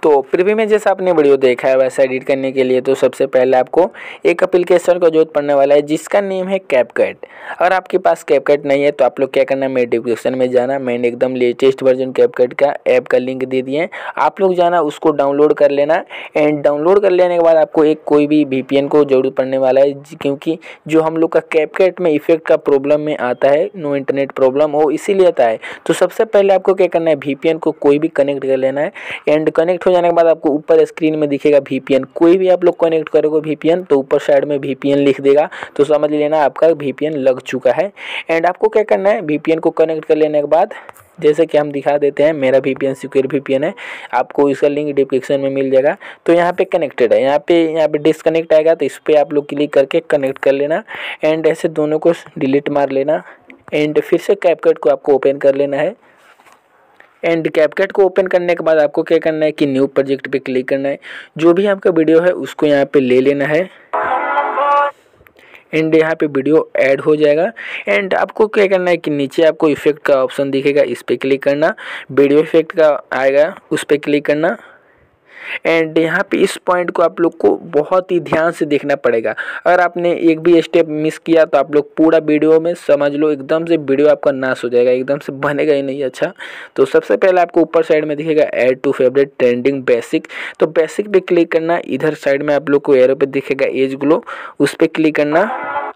तो प्रीव्यू में जैसा आपने वीडियो देखा है वैसा एडिट करने के लिए तो सबसे पहले आपको एक एप्लीकेशन का जरूरत पड़ने वाला है जिसका नेम है कैपकट। अगर आपके पास कैपकट नहीं है तो आप लोग क्या करना है, मेरे डिस्क्रिप्शन में जाना, मैंने एकदम लेटेस्ट वर्जन कैपकट का ऐप का लिंक दे दिए हैं, आप लोग जाना उसको डाउनलोड कर लेना। एंड डाउनलोड कर लेने के बाद आपको एक कोई भी VPN को जरूरत पड़ने वाला है, क्योंकि जो हम लोग का कैपकट में इफेक्ट का प्रॉब्लम में आता है, नो इंटरनेट प्रॉब्लम हो इसीलिए आता है। तो सबसे पहले आपको क्या करना है, VPN को कोई भी कनेक्ट कर लेना है। एंड कनेक्ट हो जाने के बाद आपको ऊपर स्क्रीन में दिखेगा VPN, कोई भी आप लोग कनेक्ट करोगे VPN तो ऊपर साइड में VPN लिख देगा, तो समझ लेना आपका VPN लग चुका है। एंड आपको क्या करना है, VPN को कनेक्ट कर लेने के बाद जैसे कि हम दिखा देते हैं, मेरा VPN सिक्योर VPN है, आपको इसका लिंक डिस्क्रिप्शन में मिल जाएगा। तो यहाँ पे कनेक्टेड है, यहाँ पे डिसकनेक्ट आएगा तो इस पर आप लोग क्लिक करके कनेक्ट कर लेना। एंड ऐसे दोनों को डिलीट मार लेना। एंड फिर से कैपकट को आपको ओपन कर लेना है। एंड कैपकट को ओपन करने के बाद आपको क्या करना है कि न्यू प्रोजेक्ट पे क्लिक करना है, जो भी आपका वीडियो है उसको यहाँ पे ले लेना है। एंड यहाँ पे वीडियो ऐड हो जाएगा। एंड आपको क्या करना है कि नीचे आपको इफेक्ट का ऑप्शन दिखेगा, इस पर क्लिक करना, वीडियो इफेक्ट का आएगा उस पर क्लिक करना। एंड यहाँ पे इस पॉइंट को आप लोग को बहुत ही ध्यान से देखना पड़ेगा, अगर आपने एक भी स्टेप मिस किया तो आप लोग पूरा वीडियो में समझ लो एकदम से वीडियो आपका नाश हो जाएगा, एकदम से बनेगा ही नहीं अच्छा। तो सबसे पहले आपको ऊपर साइड में दिखेगा add to favourite trending basic, तो बेसिक पे क्लिक करना। इधर साइड में आप लोग को एरो पे दिखेगा एज ग्लो, उस पर क्लिक करना।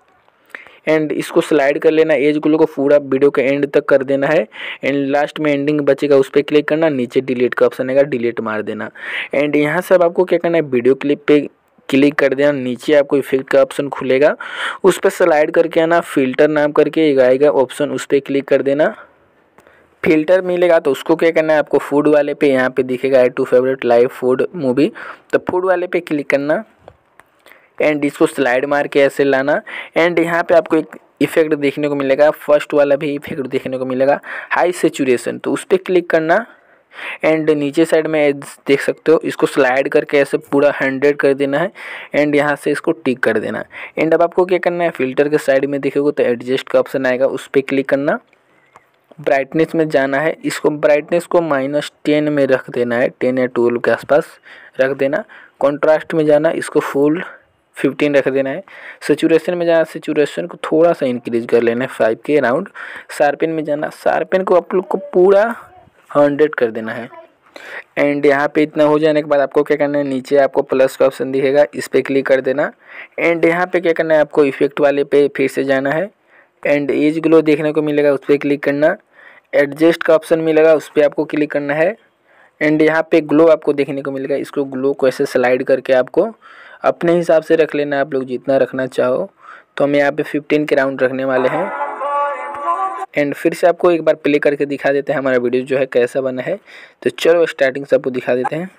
एंड इसको स्लाइड कर लेना, एज ग्लो को पूरा वीडियो के एंड तक कर देना है। एंड लास्ट में एंडिंग बचेगा उस पर क्लिक करना, नीचे डिलीट का ऑप्शन आएगा, डिलीट मार देना। एंड यहाँ से अब आपको क्या करना है, वीडियो क्लिप पे क्लिक कर देना, नीचे आपको इफेक्ट का ऑप्शन खुलेगा, उस पर स्लाइड करके आना, फिल्टर नाम करके एक आएगा ऑप्शन, उस पर क्लिक कर देना। फिल्टर मिलेगा तो उसको क्या करना है, आपको फूड वाले पे यहाँ पे दिखेगा add to favourite live food movie, तो फूड वाले पे क्लिक करना। एंड इसको स्लाइड मार के ऐसे लाना। एंड यहाँ पे आपको एक इफेक्ट देखने को मिलेगा, फर्स्ट वाला भी इफेक्ट देखने को मिलेगा हाई सेचुरेशन, तो उस पर क्लिक करना। एंड नीचे साइड में देख सकते हो, इसको स्लाइड करके ऐसे पूरा 100 कर देना है। एंड यहाँ से इसको टिक कर देना। एंड अब आपको क्या करना है, फिल्टर के साइड में देखोगे तो एडजस्ट का ऑप्शन आएगा, उस पर क्लिक करना। ब्राइटनेस में जाना है, इसको ब्राइटनेस को -10 में रख देना है, 10 या 12 के आसपास रख देना। कॉन्ट्रास्ट में जाना, इसको फुल 15 रख देना है। सेचुरेशन में जाना, सेचुरेशन को थोड़ा सा इंक्रीज कर लेना है 5 के अराउंड। शार्पन में जाना, शार्पन को आप लोग को पूरा 100 कर देना है। एंड यहाँ पे इतना हो जाने के बाद आपको क्या करना है, नीचे आपको प्लस का ऑप्शन दिखेगा, इस पर क्लिक कर देना। एंड यहाँ पे क्या करना है, आपको इफेक्ट वाले पे फिर से जाना है। एंड एज ग्लो देखने को मिलेगा, उस पर क्लिक करना। एडजस्ट का ऑप्शन मिलेगा, उस पर आपको क्लिक करना है। एंड यहाँ पे ग्लो आपको देखने को मिलेगा, इसको ग्लो को ऐसे स्लाइड करके आपको अपने हिसाब से रख लेना, आप लोग जितना रखना चाहो। तो हम यहाँ पे 15 के राउंड रखने वाले हैं। एंड फिर से आपको एक बार प्ले करके दिखा देते हैं हमारा वीडियो जो है कैसा बना है। तो चलो स्टार्टिंग से आपको दिखा देते हैं।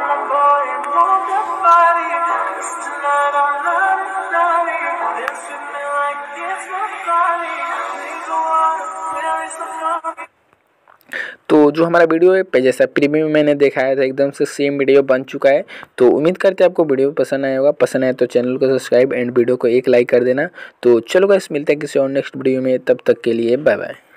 तो जो हमारा वीडियो है जैसा प्रीमियम मैंने दिखाया था एकदम से सेम वीडियो बन चुका है। तो उम्मीद करते हैं आपको वीडियो पसंद आया होगा, पसंद आए तो चैनल को सब्सक्राइब एंड वीडियो को एक लाइक कर देना। तो चलो गाइस, मिलते हैं किसी और नेक्स्ट वीडियो में, तब तक के लिए बाय बाय।